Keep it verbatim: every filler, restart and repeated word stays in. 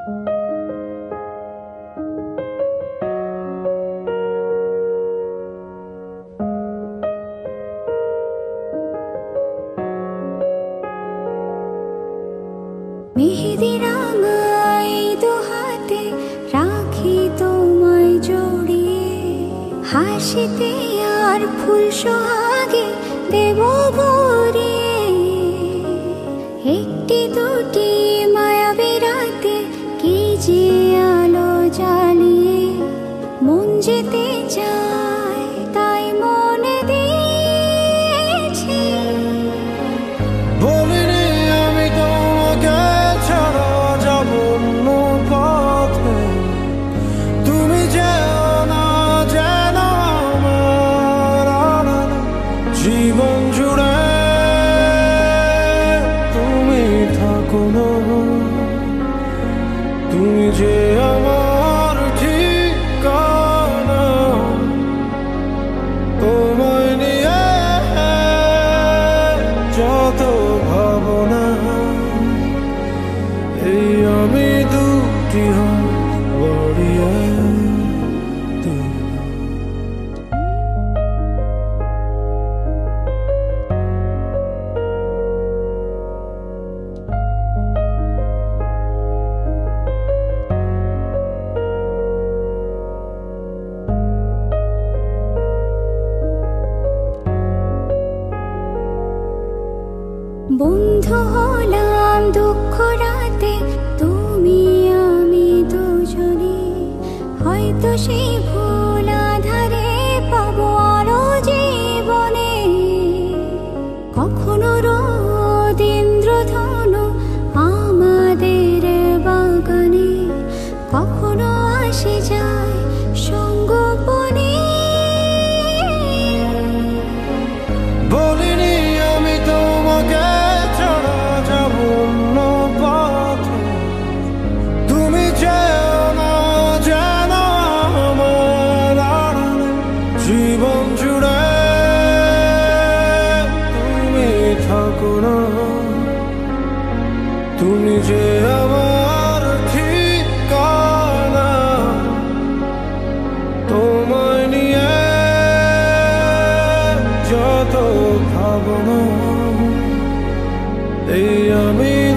মেহেদি রাঙাই দু হাতে রাখি তোমায় জড়িয়ে, হাসিতে আর ফুল সোহাগে দেব ভরিয়ে। একটি দুটি মায়াবী রাতে কি যে আলো জ্বালিয়ে, মন যেতে চায় তাই মনে দিয়েছি। বলিনি আমি তোমাকে ছাড়া যাব অন্য পথে, তুমি যেও না যেন আমার আড়ালে। জীবন জুড়ে তুমি থাকো না, তুমি যে আমার ঠিকানা। তোমায় নিয়ে যত ভাবনা, এই আমি দুটি হাত বাড়িয়ে দিই। বন্ধু হলাম দুঃখ রাতে তুমি আমি দুজনে, হয়তো সেই ভুল আধারে পাবো আলো জীবনে। কখনো রোদ ইন্দ্রধনু আমাদের বাগানে, কখনো আসে যায় সঙ্গোপনে। বলিনি আমি তোমাকে ছাড়া যাব অন্য পথে, তুমি যেও না যেন আমার আড়ালে। জীবন জুড়ে তুমি থাকো না, তুমি যে আমার ঠিকানা। তোমায় নিয়ে যত ভাবনা, এই আমি